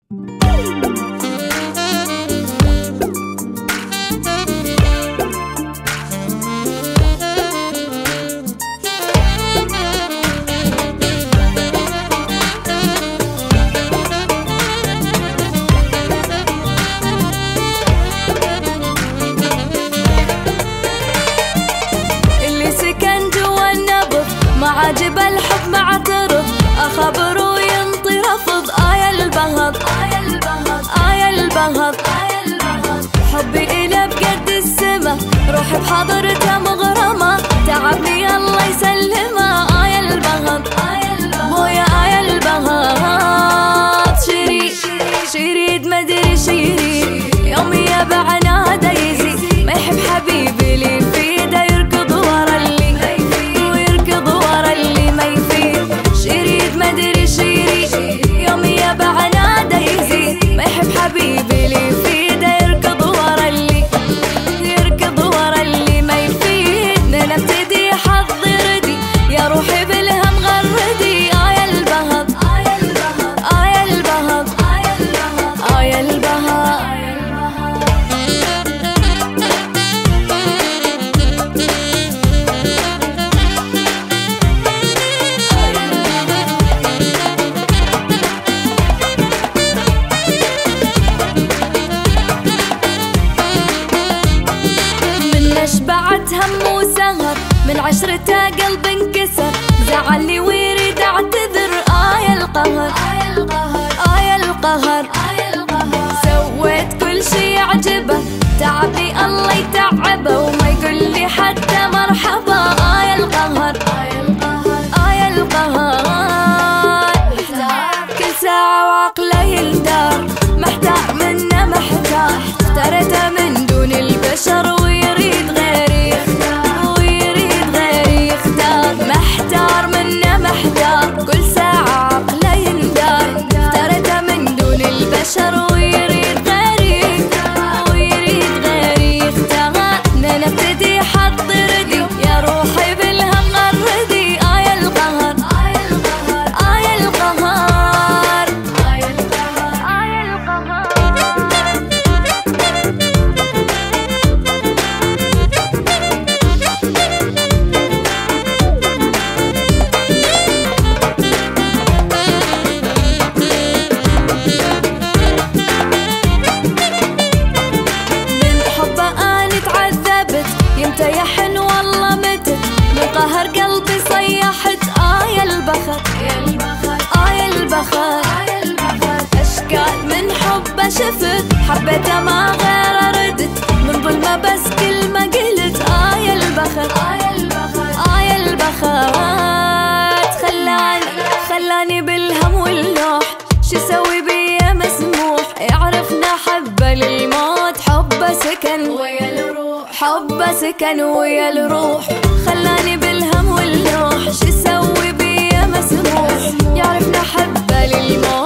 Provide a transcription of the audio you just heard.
عاجب الحب معترض، أخبر وينطي رفض. آية البهض آية البهض آية البهض آية البهض، حبي إلى بقد السما، روحي بحضرته مغرمة، تعبني الله يسلمه. آية البهض آية البهض مويا آية البهض، شريد مدري شيرين، يومي يبعنا دايزي، ما يحب حبيبي لي في ايده يركض ورا اللي ويركض ورا اللي ما يفيد. شريد مدري شيرين، يومي يبعنا دايزي، ما يحب حبيبي لي في ايده يركض ورا اللي يركض ورا اللي ما يفيد. انا ابتدي حظي ردي، يا روحي بالهم غردي. آية البهض آية البهض آية البهض آية البهض آية البهض. شبعت هم وسهر، من عشرته قلب انكسر، زعلني ويريد اعتذر. آية القهر آية القهر آية القهر آية القهر، سويت كل شي يعجبه، تعبني الله يتعبه، وما يقول لي حتى مرحبا. آية القهر آية القهر آية القهر، كل ساعة وعقله يندار، محتار منه محتار، اخترته من دون البشر ويريد غيري يختار، ويريد غيري يختار، محتار منه محتار، كل ساعة عقله يندار، اخترته من دون البشر ويريد غيري يختار، ويريد غيري يختار. انا ابتدي حظ ردي، يا روحي بالهم غردي. آية القهر آية القهر آية القهر آية القهر آية القهر. يمتى يحن والله متت، من قهر قلبي صيحت. آية البخت آية البخت آية البخت، أشكال من حبه شفت، حبيته ما غير ردت، من ظلمه بس كلمة قلت. آية البخت آية البخت آية البخت، خلاني بالهم والنوح، شو سوي بيا مسموح، يعرفنا حبه للموت، حبه سكن ويا الروح، حبه سكن ويا الروح، خلاني بالهم والنوح، شو سوي بيا مسموح، يعرفنا حبه للموت.